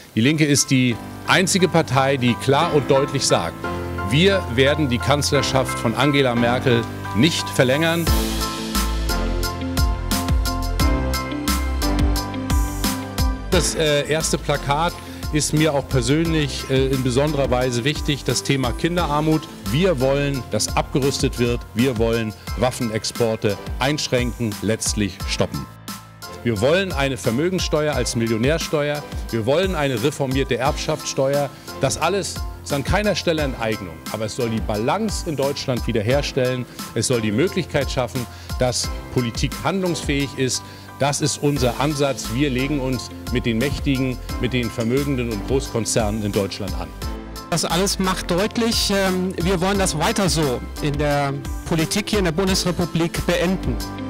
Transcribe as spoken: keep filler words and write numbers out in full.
Die Linke ist die einzige Partei, die klar und deutlich sagt, wir werden die Kanzlerschaft von Angela Merkel nicht verlängern. Das äh, erste Plakat ist mir auch persönlich äh, in besonderer Weise wichtig, das Thema Kinderarmut. Wir wollen, dass abgerüstet wird. Wir wollen Waffenexporte einschränken, letztlich stoppen. Wir wollen eine Vermögenssteuer als Millionärsteuer. Wir wollen eine reformierte Erbschaftssteuer. Das alles ist an keiner Stelle Enteignung. Aber es soll die Balance in Deutschland wiederherstellen. Es soll die Möglichkeit schaffen, dass Politik handlungsfähig ist. Das ist unser Ansatz. Wir legen uns mit den Mächtigen, mit den Vermögenden und Großkonzernen in Deutschland an. Das alles macht deutlich, wir wollen das weiter so in der Politik hier in der Bundesrepublik beenden.